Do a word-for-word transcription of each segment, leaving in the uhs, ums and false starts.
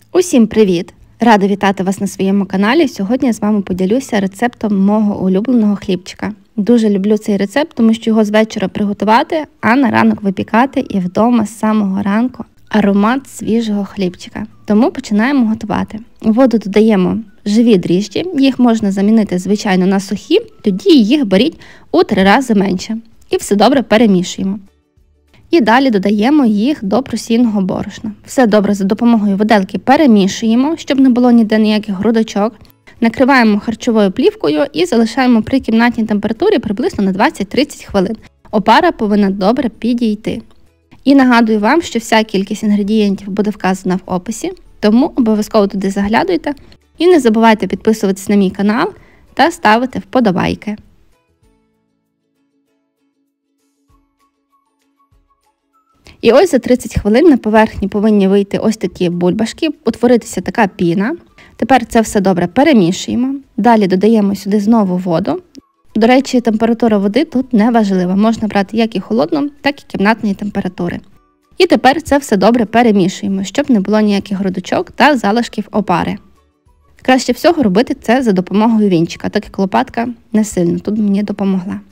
Усім привіт! Рада вітати вас на своєму каналі. Сьогодні я з вами поділюся рецептом мого улюбленого хлібчика. Дуже люблю цей рецепт, тому що його з вечора приготувати, а на ранок випікати і вдома з самого ранку аромат свіжого хлібчика. Тому починаємо готувати. У воду додаємо живі дріжджі, їх можна замінити, звичайно, на сухі, тоді їх беріть у три рази менше. І все добре перемішуємо. І далі додаємо їх до просійного борошна. Все добре за допомогою виделки перемішуємо, щоб не було ніде ніяких грудочок. Накриваємо харчовою плівкою і залишаємо при кімнатній температурі приблизно на двадцять-тридцять хвилин. Опара повинна добре підійти. І нагадую вам, що вся кількість інгредієнтів буде вказана в описі, тому обов'язково туди заглядуйте. І не забувайте підписуватись на мій канал та ставити вподобайки. І ось за тридцять хвилин на поверхні повинні вийти ось такі бульбашки, утворитися така піна. Тепер це все добре перемішуємо. Далі додаємо сюди знову воду. До речі, температура води тут не важлива. Можна брати як і холодну, так і кімнатної температури. І тепер це все добре перемішуємо, щоб не було ніяких грудочок та залишків опари. Краще всього робити це за допомогою вінчика, так як лопатка не сильно тут мені допомогла.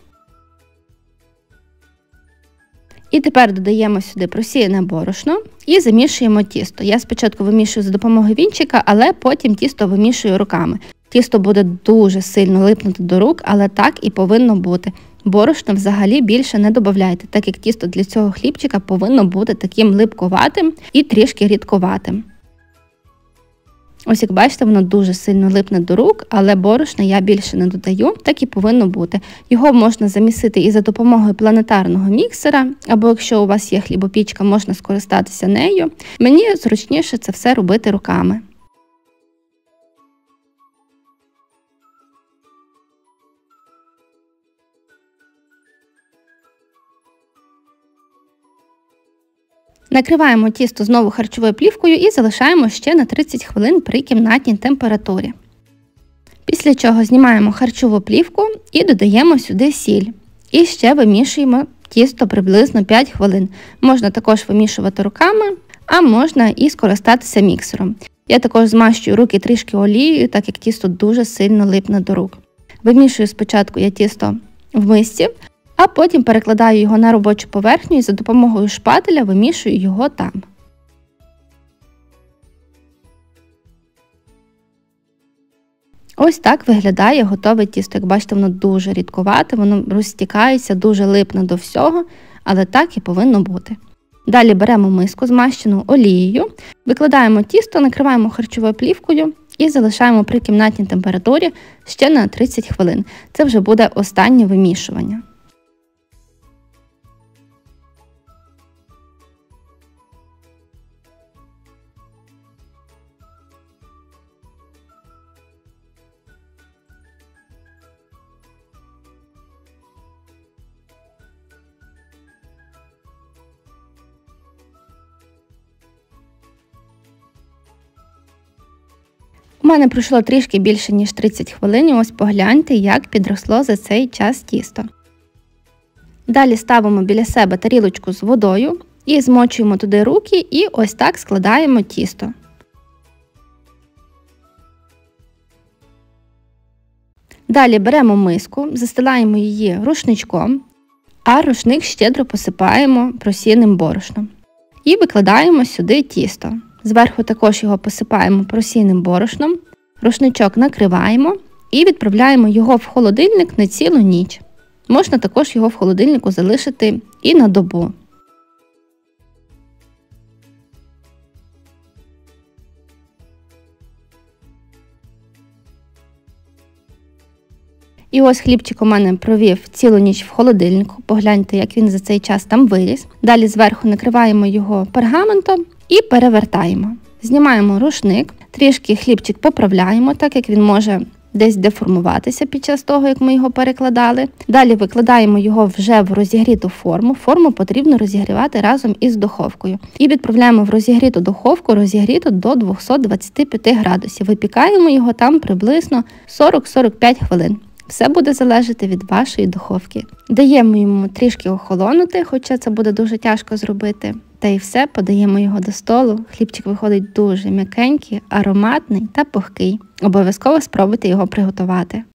І тепер додаємо сюди просіяне борошно і замішуємо тісто. Я спочатку вимішую за допомогою вінчика, але потім тісто вимішую руками. Тісто буде дуже сильно липнути до рук, але так і повинно бути. Борошно взагалі більше не додавайте, так як тісто для цього хлібчика повинно бути таким липкуватим і трішки рідкуватим. Ось як бачите, воно дуже сильно липне до рук, але борошна я більше не додаю, так і повинно бути. Його можна замісити і за допомогою планетарного міксера, або якщо у вас є хлібопічка, можна скористатися нею. Мені зручніше це все робити руками. Накриваємо тісто знову харчовою плівкою і залишаємо ще на тридцять хвилин при кімнатній температурі. Після чого знімаємо харчову плівку і додаємо сюди сіль. І ще вимішуємо тісто приблизно п'ять хвилин. Можна також вимішувати руками, а можна і скористатися міксером. Я також змащую руки трішки олією, так як тісто дуже сильно липне до рук. Вимішую спочатку я тісто в мисці, а потім перекладаю його на робочу поверхню і за допомогою шпателя вимішую його там. Ось так виглядає готове тісто. Як бачите, воно дуже рідкувате, воно розтікається, дуже липне до всього, але так і повинно бути. Далі беремо миску, змащену олією, викладаємо тісто, накриваємо харчовою плівкою і залишаємо при кімнатній температурі ще на тридцять хвилин. Це вже буде останнє вимішування. У мене пройшло трішки більше, ніж тридцять хвилин, і ось погляньте, як підросло за цей час тісто. Далі ставимо біля себе тарілочку з водою і змочуємо туди руки і ось так складаємо тісто. Далі беремо миску, застилаємо її рушничком, а рушник щедро посипаємо просіяним борошном. І викладаємо сюди тісто. Зверху також його посипаємо просійним борошном, рушничок накриваємо і відправляємо його в холодильник на цілу ніч. Можна також його в холодильнику залишити і на добу. І ось хлібчик у мене провів цілу ніч в холодильнику. Погляньте, як він за цей час там виріс. Далі зверху накриваємо його пергаментом і перевертаємо. Знімаємо рушник, трішки хлібчик поправляємо, так як він може десь деформуватися під час того, як ми його перекладали. Далі викладаємо його вже в розігріту форму. Форму потрібно розігрівати разом із духовкою. І відправляємо в розігріту духовку, розігріту до двохсот двадцяти п'яти градусів. Випікаємо його там приблизно сорок-сорок п'ять хвилин. Все буде залежати від вашої духовки. Даємо йому трішки охолонути, хоча це буде дуже тяжко зробити. Та й все, подаємо його до столу. Хлібчик виходить дуже м'якенький, ароматний та пухкий. Обов'язково спробуйте його приготувати.